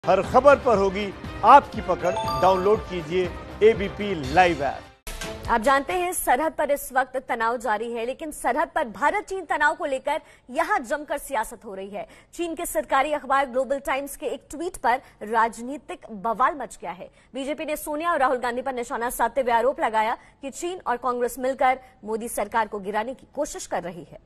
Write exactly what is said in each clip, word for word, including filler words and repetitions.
हर खबर पर होगी आपकी पकड़। डाउनलोड कीजिए एबीपी लाइव ऐप। आप जानते हैं सरहद पर इस वक्त तनाव जारी है, लेकिन सरहद पर भारत चीन तनाव को लेकर यहां जमकर सियासत हो रही है। चीन के सरकारी अखबार ग्लोबल टाइम्स के एक ट्वीट पर राजनीतिक बवाल मच गया है। बीजेपी ने सोनिया और राहुल गांधी पर निशाना साधते हुए आरोप लगाया कि चीन और कांग्रेस मिलकर मोदी सरकार को गिराने की कोशिश कर रही है।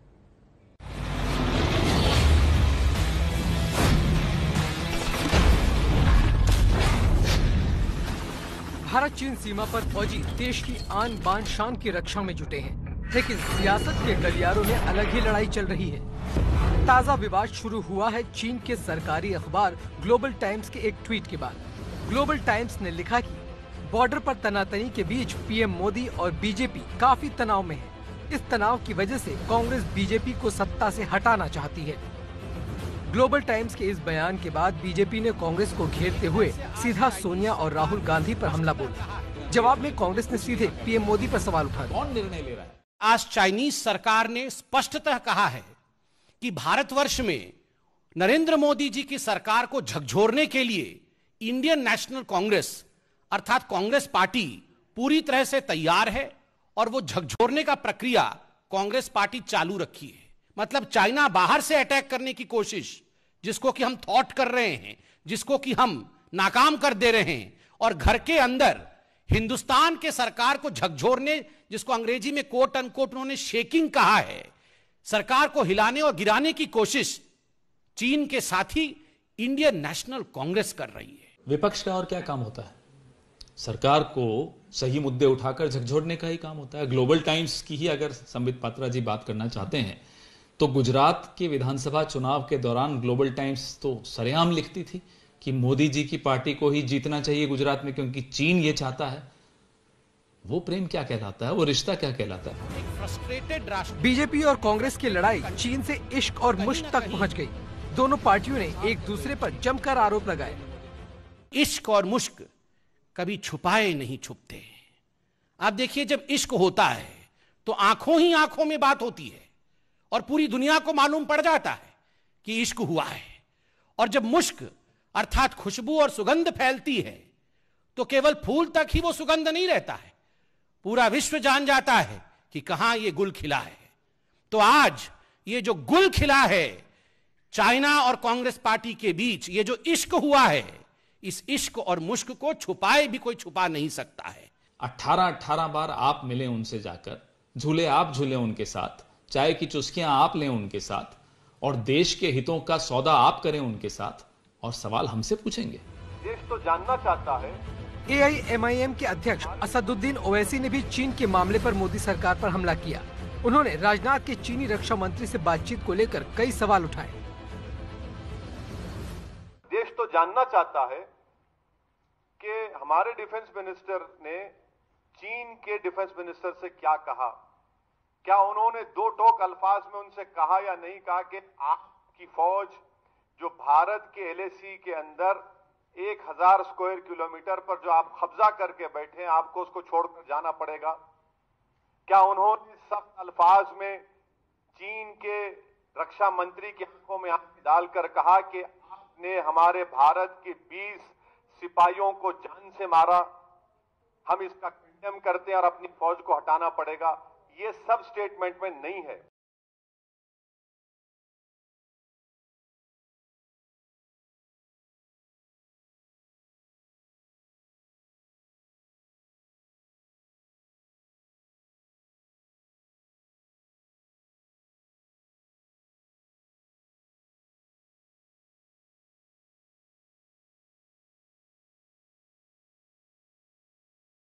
भारत चीन सीमा पर फौजी देश की आन बान शान की रक्षा में जुटे हैं, लेकिन सियासत के गलियारों में अलग ही लड़ाई चल रही है। ताजा विवाद शुरू हुआ है चीन के सरकारी अखबार ग्लोबल टाइम्स के एक ट्वीट के बाद। ग्लोबल टाइम्स ने लिखा कि बॉर्डर पर तनातनी के बीच पीएम मोदी और बीजेपी काफी तनाव में है। इस तनाव की वजह से कांग्रेस बीजेपी को सत्ता से हटाना चाहती है। ग्लोबल टाइम्स के इस बयान के बाद बीजेपी ने कांग्रेस को घेरते हुए सीधा सोनिया और राहुल गांधी पर हमला बोला। जवाब में कांग्रेस ने सीधे पीएम मोदी पर सवाल उठा दिया। कौन निर्णय ले रहा है? आज चाइनीज सरकार ने स्पष्टतः कहा है कि भारतवर्ष में नरेंद्र मोदी जी की सरकार को झकझोरने के लिए इंडियन नेशनल कांग्रेस अर्थात कांग्रेस पार्टी पूरी तरह से तैयार है और वो झकझोरने का प्रक्रिया कांग्रेस पार्टी चालू रखी है। मतलब चाइना बाहर से अटैक करने की कोशिश, जिसको कि हम थॉट कर रहे हैं, जिसको कि हम नाकाम कर दे रहे हैं, और घर के अंदर हिंदुस्तान के सरकार को झकझोरने, जिसको अंग्रेजी में कोट अनकोट उन्होंने शेकिंग कहा है, सरकार को हिलाने और गिराने की कोशिश चीन के साथी इंडियन नेशनल कांग्रेस कर रही है। विपक्ष का और क्या काम होता है? सरकार को सही मुद्दे उठाकर झकझोरने का ही काम होता है। ग्लोबल टाइम्स की ही अगर संबित पात्रा जी बात करना चाहते हैं तो गुजरात के विधानसभा चुनाव के दौरान ग्लोबल टाइम्स तो सरेआम लिखती थी कि मोदी जी की पार्टी को ही जीतना चाहिए गुजरात में, क्योंकि चीन ये चाहता है। वो प्रेम क्या कहलाता है? वो रिश्ता क्या कहलाता है? बीजेपी और कांग्रेस की लड़ाई चीन से इश्क और मुश्क तक पहुंच गई। दोनों पार्टियों ने एक दूसरे पर जमकर आरोप लगाए। इश्क और मुश्क कभी छुपाए नहीं छुपते। आप देखिए, जब इश्क होता है तो आंखों ही आंखों में बात होती है और पूरी दुनिया को मालूम पड़ जाता है कि इश्क हुआ है। और जब मुश्क अर्थात खुशबू और सुगंध फैलती है तो केवल फूल तक ही वो सुगंध नहीं रहता है, पूरा विश्व जान जाता है कि कहां ये गुल खिला है। तो आज ये जो गुल खिला है चाइना और कांग्रेस पार्टी के बीच, ये जो इश्क हुआ है, इस इश्क और मुश्क को छुपाए भी कोई छुपा नहीं सकता है। अठारह अठारह बार आप मिले उनसे जाकर, झूले आप झूले उनके साथ, चाय की चुस्कियां आप लें उनके साथ, और देश के हितों का सौदा आप करें उनके साथ, और सवाल हमसे पूछेंगे। देश तो जानना चाहता है। एआईएमआईएम के अध्यक्ष असदुद्दीन ओवैसी ने भी चीन के मामले पर मोदी सरकार पर हमला किया। उन्होंने राजनाथ के चीनी रक्षा मंत्री से बातचीत को लेकर कई सवाल उठाए। देश तो जानना चाहता है कि हमारे डिफेंस मिनिस्टर ने चीन के डिफेंस मिनिस्टर से क्या कहा। क्या उन्होंने दो टोक अल्फाज में उनसे कहा या नहीं कहा कि आपकी फौज जो भारत के एलएसी के अंदर एक हजार स्क्वायर किलोमीटर पर जो आप कब्जा करके बैठे हैं, आपको उसको छोड़कर जाना पड़ेगा? क्या उन्होंने सख्त अल्फाज में चीन के रक्षा मंत्री की आंखों में आंखें डालकर कहा कि आपने हमारे भारत के बीस सिपाहियों को जान से मारा, हम इसका कंडेम करते हैं और अपनी फौज को हटाना पड़ेगा? ये सब स्टेटमेंट में नहीं है।